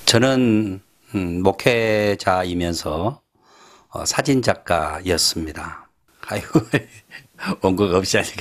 저는 목회자이면서 사진작가였습니다. 아이고, 원고가 없이 하니까.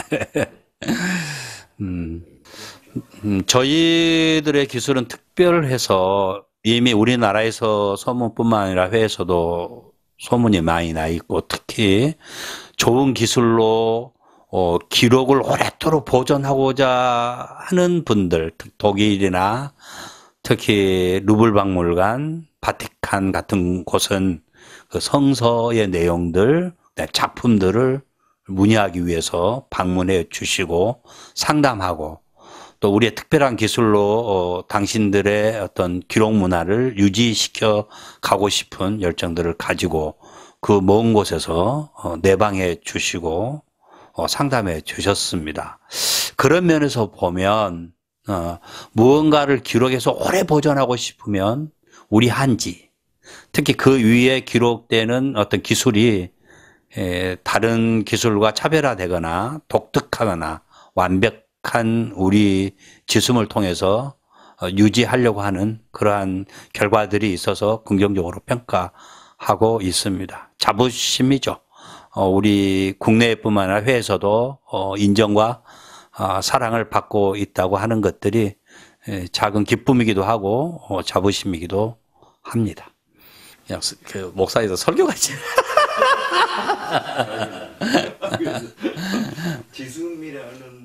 저희들의 기술은 특별해서 이미 우리나라에서 소문뿐만 아니라 해외에서도 소문이 많이 나 있고, 특히 좋은 기술로 기록을 오랫도록 보존하고자 하는 분들, 독일이나 특히 루블 박물관, 바티칸 같은 곳은 그 성서의 내용들, 작품들을 문의하기 위해서 방문해 주시고 상담하고, 또 우리의 특별한 기술로 당신들의 어떤 기록 문화를 유지시켜 가고 싶은 열정들을 가지고 그 먼 곳에서 내방해 주시고 상담해 주셨습니다. 그런 면에서 보면 무언가를 기록해서 오래 보존하고 싶으면 우리 한지, 특히 그 위에 기록되는 어떤 기술이 다른 기술과 차별화되거나 독특하거나 완벽한 우리 지숨을 통해서 유지하려고 하는 그러한 결과들이 있어서 긍정적으로 평가하고 있습니다. 자부심이죠. 우리 국내뿐만 아니라 해외에서도 인정과 사랑을 받고 있다고 하는 것들이 작은 기쁨이기도 하고 자부심이기도 합니다. 그냥 그 목사에서 설교같이. 지숨이라는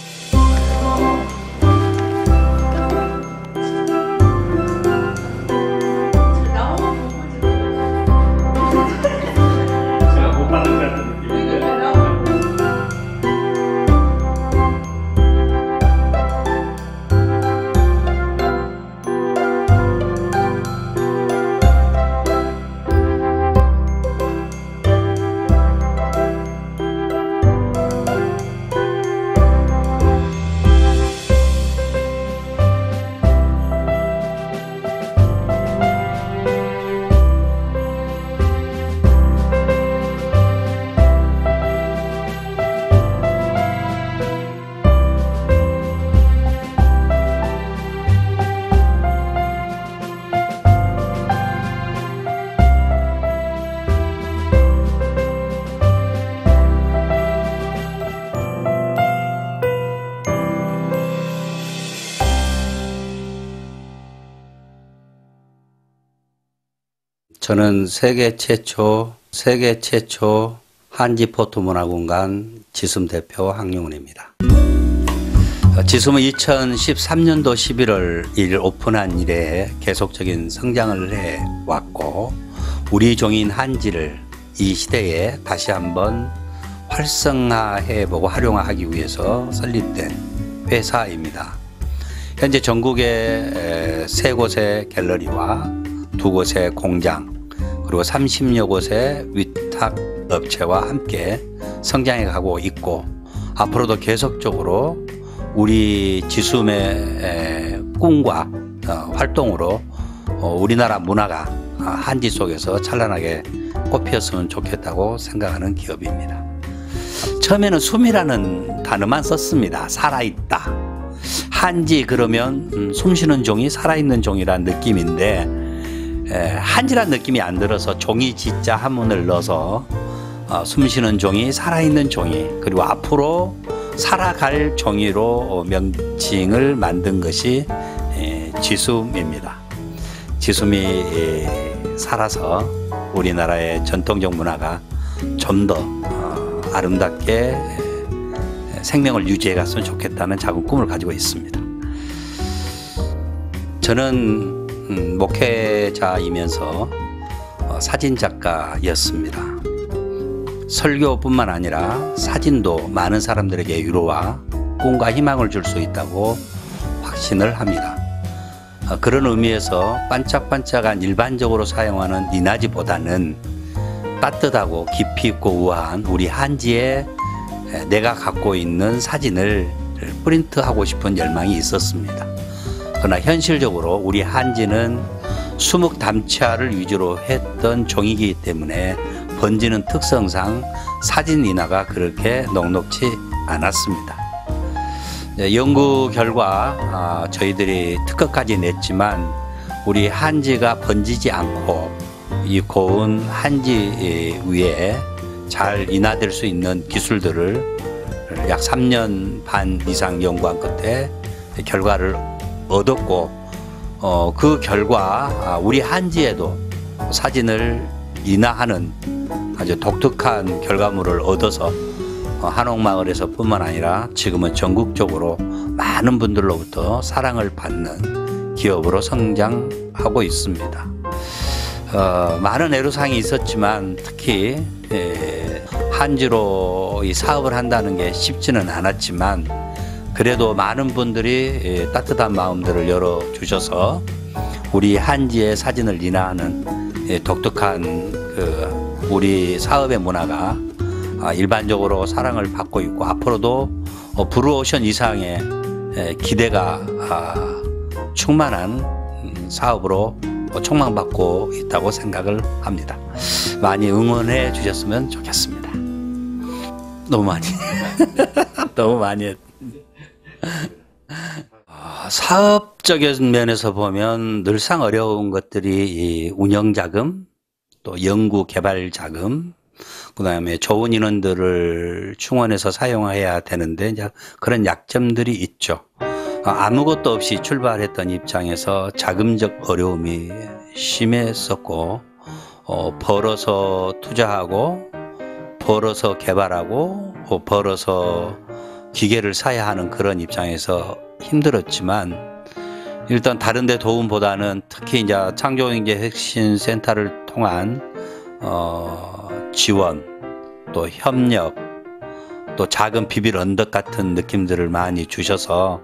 저는 세계 최초 한지 포토문화공간 지숨 대표 황용훈입니다. 지숨은 2013년도 11월 1일 오픈한 이래 계속적인 성장을 해왔고, 우리 종인 한지를 이 시대에 다시 한번 활성화해보고 활용하기 위해서 설립된 회사입니다. 현재 전국에 3곳의 갤러리와 2곳의 공장, 그리고 30여 곳의 위탁 업체와 함께 성장해 가고 있고, 앞으로도 계속적으로 우리 지숨의 꿈과 활동으로 우리나라 문화가 한지 속에서 찬란하게 꽃피었으면 좋겠다고 생각하는 기업입니다. 처음에는 숨이라는 단어만 썼습니다. 살아있다. 한지 그러면 숨쉬는 종이 살아있는 종이라는 느낌인데, 한지란 느낌이 안 들어서 종이 지자 한문을 넣어서 숨쉬는 종이, 살아있는 종이, 그리고 앞으로 살아갈 종이로 명칭을 만든 것이 지숨입니다. 지숨이 살아서 우리나라의 전통적 문화가 좀 더 아름답게 생명을 유지해 갔으면 좋겠다는 작은 꿈을 가지고 있습니다. 저는 목회자이면서 사진작가였습니다. 설교뿐만 아니라 사진도 많은 사람들에게 위로와 꿈과 희망을 줄 수 있다고 확신을 합니다. 그런 의미에서 반짝반짝한 일반적으로 사용하는 니나지보다는 따뜻하고 깊이 있고 우아한 우리 한지에 내가 갖고 있는 사진을 프린트하고 싶은 열망이 있었습니다. 그러나 현실적으로 우리 한지는 수묵 담차를 위주로 했던 종이기 때문에 번지는 특성상 사진 인화가 그렇게 녹록지 않았습니다. 연구 결과 저희들이 특허까지 냈지만 우리 한지가 번지지 않고 이 고운 한지 위에 잘 인하될 수 있는 기술들을 약 3년 반 이상 연구한 끝에 결과를 얻었고, 그 결과 우리 한지에도 사진을 인하하는 아주 독특한 결과물을 얻어서 한옥마을에서 뿐만 아니라 지금은 전국적으로 많은 분들로부터 사랑을 받는 기업으로 성장하고 있습니다. 많은 애로사항이 있었지만 특히 한지로 이 사업을 한다는 게 쉽지는 않았지만 그래도 많은 분들이 따뜻한 마음들을 열어주셔서 우리 한지의 사진을 인하하는 독특한 우리 사업의 문화가 일반적으로 사랑을 받고 있고 앞으로도 브루오션 이상의 기대가 충만한 사업으로 촉망받고 있다고 생각을 합니다. 많이 응원해 주셨으면 좋겠습니다. 너무 많이 너무 많이 했. 사업적인 면에서 보면 늘상 어려운 것들이 이 운영자금, 또 연구개발자금, 그 다음에 좋은 인원들을 충원해서 사용해야 되는데 이제 그런 약점들이 있죠. 아무것도 없이 출발했던 입장에서 자금적 어려움이 심했었고, 벌어서 투자하고, 벌어서 개발하고, 벌어서 기계를 사야 하는 그런 입장에서 힘들었지만, 일단 다른 데 도움보다는 특히 이제 창조경제혁신센터를 통한 지원, 또 협력, 또 작은 비빌 언덕 같은 느낌들을 많이 주셔서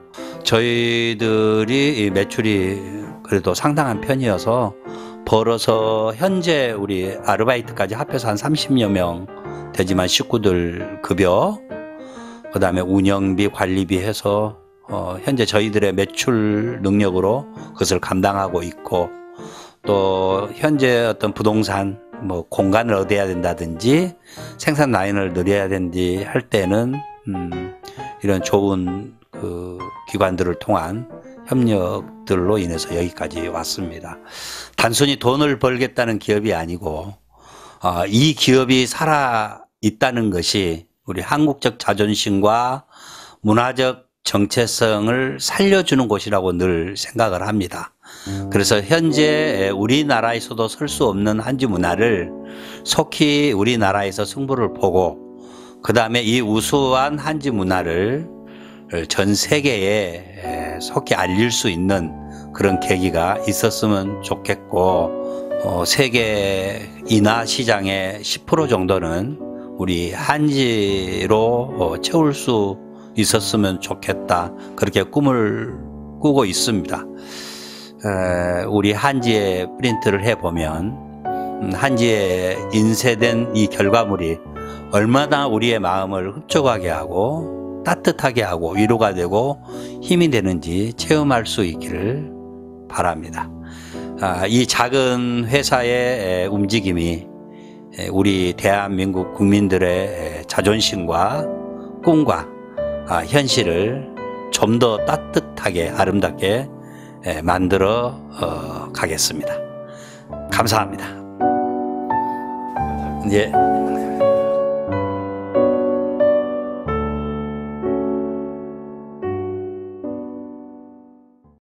저희들이 매출이 그래도 상당한 편이어서 벌어서 현재 우리 아르바이트까지 합해서 한 30여 명 되지만 식구들 급여, 그 다음에 운영비, 관리비 해서 현재 저희들의 매출 능력으로 그것을 감당하고 있고, 또 현재 어떤 부동산 뭐 공간을 얻어야 된다든지 생산 라인을 늘려야 된지 할 때는 이런 좋은 그 기관들을 통한 협력들로 인해서 여기까지 왔습니다. 단순히 돈을 벌겠다는 기업이 아니고 이 기업이 살아 있다는 것이 우리 한국적 자존심과 문화적 정체성을 살려주는 곳이라고 늘 생각을 합니다. 그래서 현재 우리나라에서도 설 수 없는 한지 문화를 속히 우리나라에서 승부를 보고, 그 다음에 이 우수한 한지 문화를 전 세계에 속히 알릴 수 있는 그런 계기가 있었으면 좋겠고, 세계 인하 시장의 10% 정도는 우리 한지로 채울 수 있었으면 좋겠다, 그렇게 꿈을 꾸고 있습니다. 우리 한지에 프린트를 해보면 한지에 인쇄된 이 결과물이 얼마나 우리의 마음을 흡족하게 하고 따뜻하게 하고 위로가 되고 힘이 되는지 체험할 수 있기를 바랍니다. 이 작은 회사의 움직임이 우리 대한민국 국민들의 자존심과 꿈과 현실을 좀 더 따뜻하게 아름답게 만들어 가겠습니다. 감사합니다. 예.